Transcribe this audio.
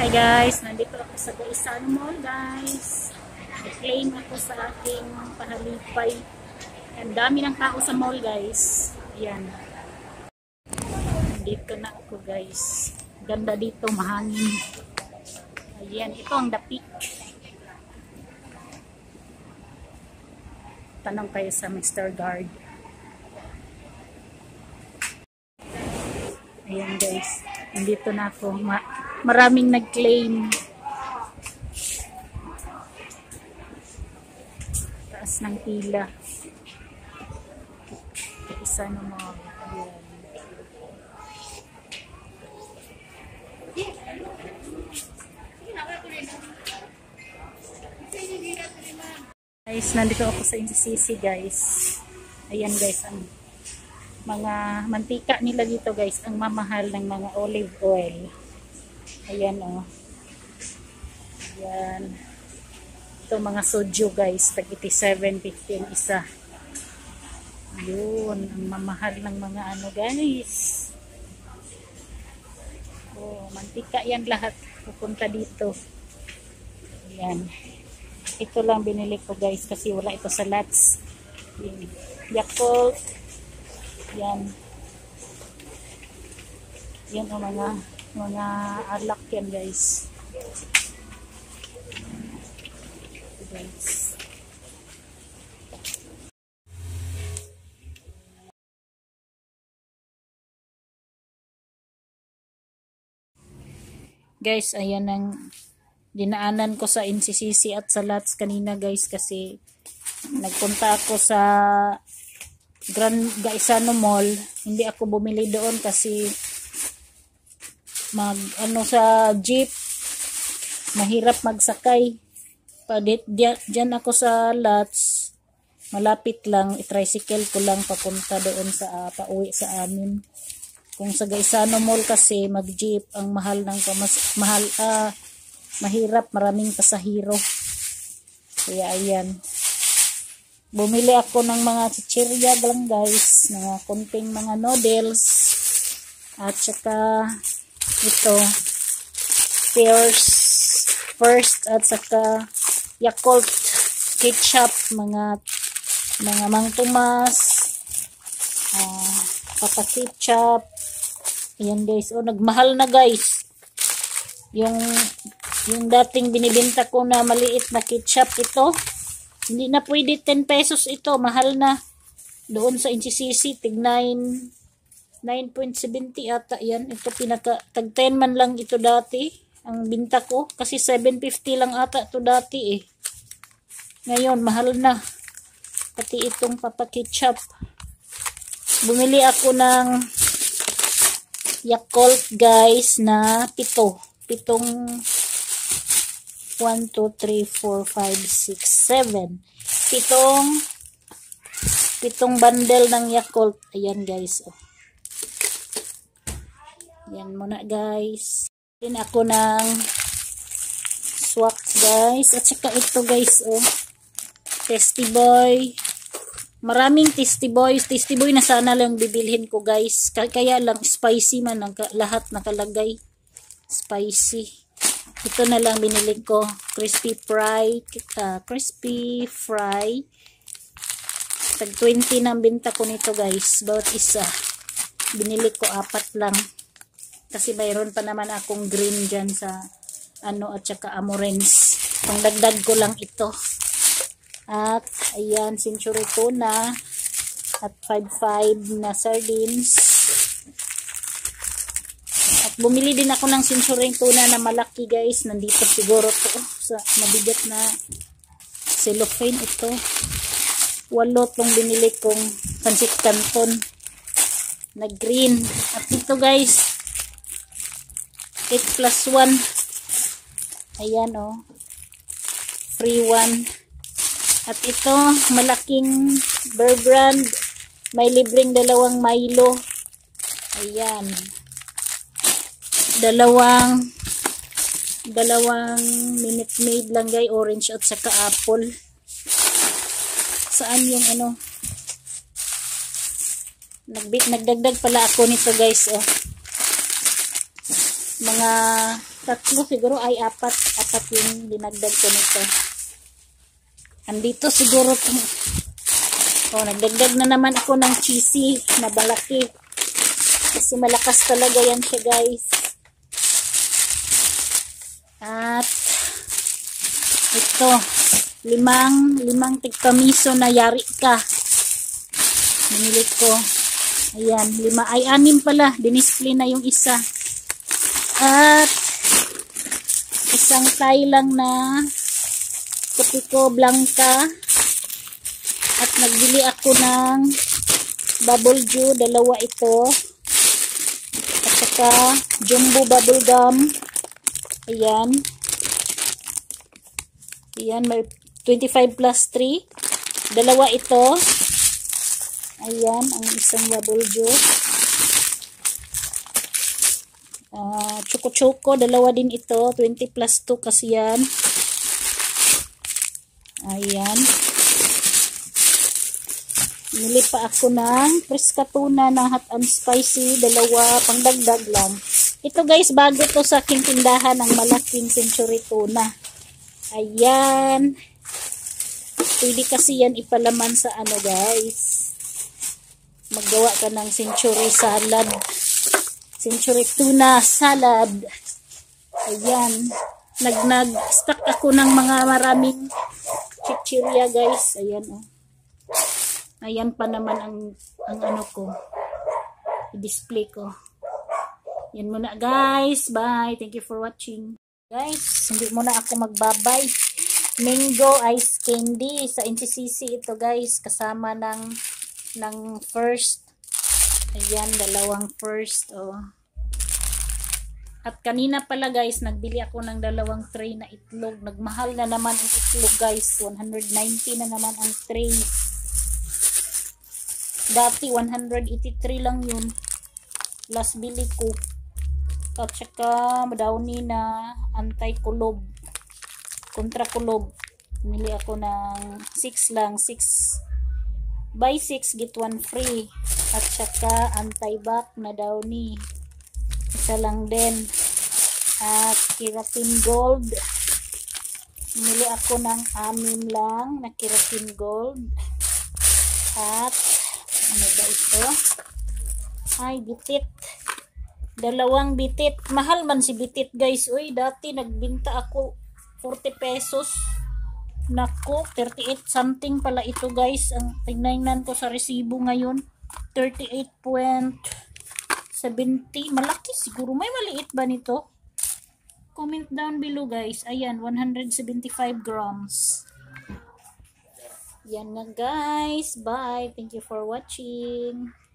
Hi guys, nandito ako sa Gaisan Mall guys. I-claim ako sa aking pahalipay. Ang dami ng tao sa mall guys. Ayan. Nandito na ako guys. Ganda dito, mahangin. Ayan, ito ang The Peak. Tanong kayo sa Mr. Guard. Ayan guys, nandito na ako. Maraming nag-claim. Taas ng pila. Isa na mo. Guys, nandito ako sa NCC guys. Ayan guys, ang mga mantika nila dito guys, ang mamahal ng mga olive oil. Ayan o. Ayan. Ito mga soju guys, tag 87.50 ang isa. Ayun, ang mamahal ng mga ano guys. Oh, mantika yan lahat. Pupunta dito. Ayan. Ito lang binili ko guys kasi wala ito sa lots. Yakult. Yan. Yan o mga alak yan guys. Guys, ayan ang dinaanan ko sa NCCC at sa Lots kanina guys kasi nagpunta ako sa Gaisano Mall. Hindi ako bumili doon kasi sa jeep mahirap magsakay. Diyan ako sa Lots, malapit lang, i-tricycle ko lang papunta doon sa pauwi sa amin. Kung sa Gaisano Mall kasi mag-jeep ang mahal ng mahirap, maraming pasahero. Kaya ayan. Bumili ako ng mga chichirya lang guys, mga konting mga noodles at saka ito first at saka Yakult ketchup, mga Mang Tomas, Papa ketchup. Ayan guys, nagmahal na guys. Yung dating binibenta ko na maliit na ketchup, ito hindi na pwede 10 pesos ito, mahal na. Doon sa NCCC tig 9.70 ata yan. Ito tag 10 man lang ito dati ang binta ko kasi 7.50 lang ata ito dati eh. Ngayon mahal na. Pati itong Papa ketchup. Bumili ako ng Yakult guys na pitong 1, 2, 3, 4, 5, 6, 7. Pitong bundle ng Yakult. Ayan guys. Ayan muna guys. Din ako ng Swax guys. At saka ito guys. Tasty Boy. Maraming Tasty Boy. Tasty Boy na sana lang bibilhin ko guys. Kaya lang spicy man. Lahat nakalagay. Spicy. Ito na lang binili ko. Crispy fry. Tag 20 na binta ko nito guys. Bawat isa. Binili ko 4 lang. Kasi mayroon pa naman akong green dyan sa at saka Amorens. Pangdagdag ko lang ito. At ayan, century tuna. At 5.5 na sardines. Bumili din ako ng century tuna na malaki guys. Nandito siguro to sa mabigat na cellophane ito. 8 tong binili kong pancit canton na green. At ito guys 8+1. Ayan free 1. At ito malaking Bear Brand. May libreng 2 Milo. Ayan. Dalawang Minute Maid lang guys, orange at saka apple. Saan yung nagdagdag pala ako nito guys. Mga Tatlo siguro ay apat yung dinagdag ko nito. Andito siguro nagdagdag na naman ako ng cheesy na balaki. Kasi malakas talaga yan siya, guys. At ito, limang tigpamiso na yari ka. Namilit ko. Ayan, 6 pala. Dinisplay na yung isa. At isang tie lang na Kopiko Blanca. At nagbili ako ng bubble dew, 2 ito. At saka jumbo bubble gum. Ayan. Ayan, may 25 plus 3. 2 ito. Ayan, ang isang bubble dew. Choco-choco, 2 din ito. 20 plus 2 kasi yan. Ayan. Nili pa ako ng Fresca tuna na hot and spicy. 2, pangdagdag lang. Ito guys, bago to sa aking tindahan ng malaking century tuna. Ayan. Pwede kasi yan ipalaman sa ano guys. Maggawa ka ng century salad. Century tuna salad. Ayan. Nag-stack ako ng mga maraming chichirya guys. Ayan oh. Ayan pa naman ang ano ko. I-display ko. Yan muna guys. Bye. Thank you for watching. Guys, hindi muna ako magbabay. Mango ice candy sa NCCC ito guys. Kasama ng first. Ayan, 2 first. Oh. At kanina pala guys, nagbili ako ng 2 tray na itlog. Nagmahal na naman ang itlog guys. 190 na naman ang tray. Dati 183 lang yun. Last bili ko. At saka madawni na anti-kulob. Kontra-kulob. Bumili ako ng 6 lang. 6 buy 6 get 1 free. At saka anti-back na downy. Isa lang din. At keratin gold. Bumili ako ng 6 lang na keratin gold. At ano ba ito? Ay, bitit. 2 bitit. Mahal man si bitit guys. Uy, dati nagbinta ako 40 pesos. Naku, 38 something pala ito guys. Ang tingnan ko sa resibo ngayon. 38.70. Malaki siguro. May maliit ba nito? Comment down below guys. Ayan, 175 grams. Yan na guys. Bye. Thank you for watching.